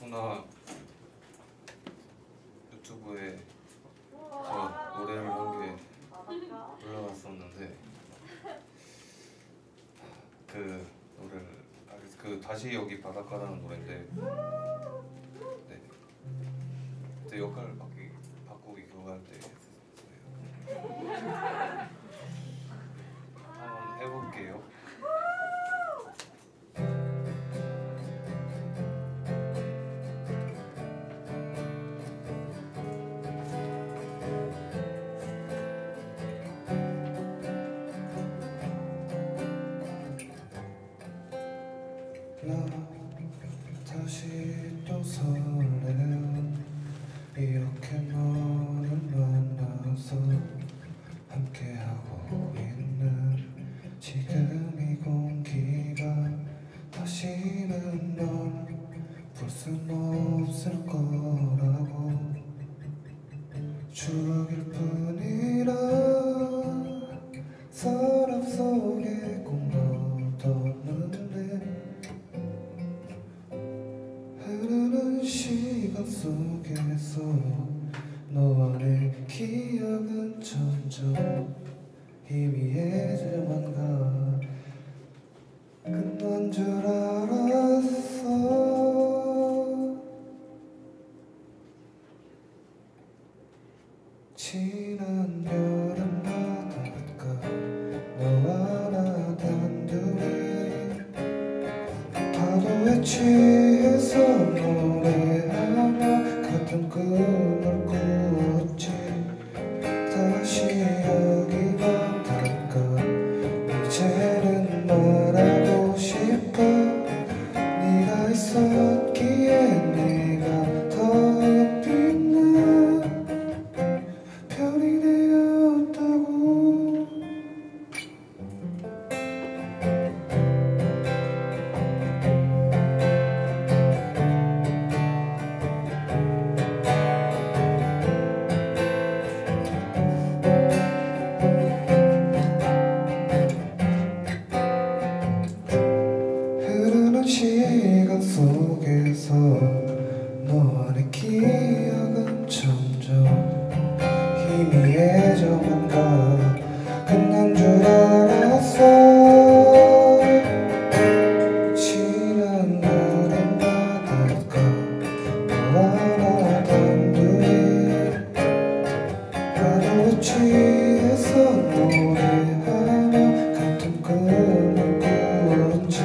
누나 유튜브에 저 노래를 한 게 올라갔었는데 그 노래를 그 다시 여기 바닷가라는 노래인데 네 그때 역할 바꾸기 그거 할 때 했었어요. 한번 해볼게요. 다시 또 설레요. 이렇게 너를 만나서 함께하고 있는 지금 이 공기가 다시는 널 볼 순 없을 거라고. 추억일 뿐이라 서랍 속에 꼭 넣어뒀는데 흐르는 시간 속에서 너와 내 기억은 점점 희미해져만 가. 끝난 줄 알았어. 지난 여름 바닷가 너와 나 단둘이 파도에 취해서 노래하며 같은 꿈을 꾸었지. 다시 여기 바닷가 이제는 말하고 싶어. 네가 있었기에 내가 더 빛나 별이 되었다고. 흐르는 시간 속에서 너와 내 기억은 점점 희미해져만 가. 끝난 줄 알았어. 지난 여름 바닷가 너와 나 단둘이 파도에 취해서 노래하며 같은 꿈을 꾸었지.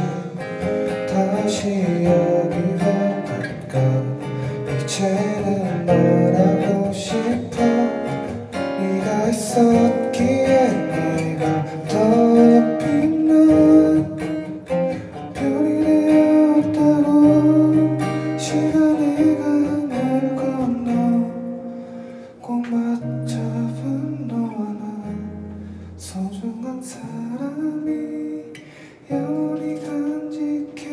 다시 여기 바닷가 이제는 말하고 싶어. 네가 있었기에 내가 더 빛나 별이 되었다고. 시간의 강을 건너 꼭 맞잡은 너와 나 소중한 사람이 영원히 간직해.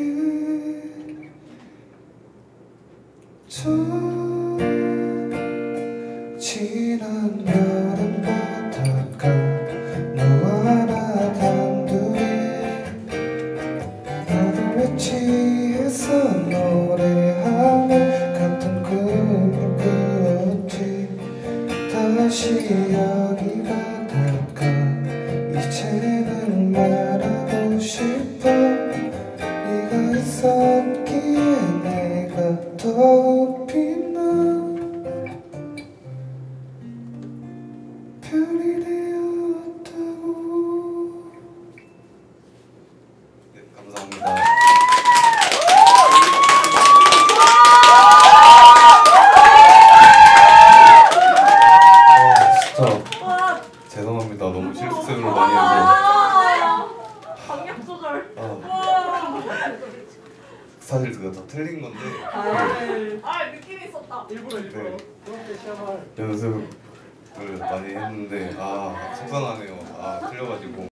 지난 여름 바닷가 너와 나 단둘이 파도에 취해서 노래하며 같은 꿈을 꾸었지. 다시 여기 바닷가 이제는 말하고 싶어. 네가 있었기에 내가 더 빛나 별이 되었다고. 네, 감사합니다. 진짜 죄송합니다. 너무 실수를 많이 해서. 강약 조절. 사실 그거 다 틀린 건데 느낌이 있었다. 일부러. 네. 연습을 많이 했는데 속상하네요. 틀려가지고.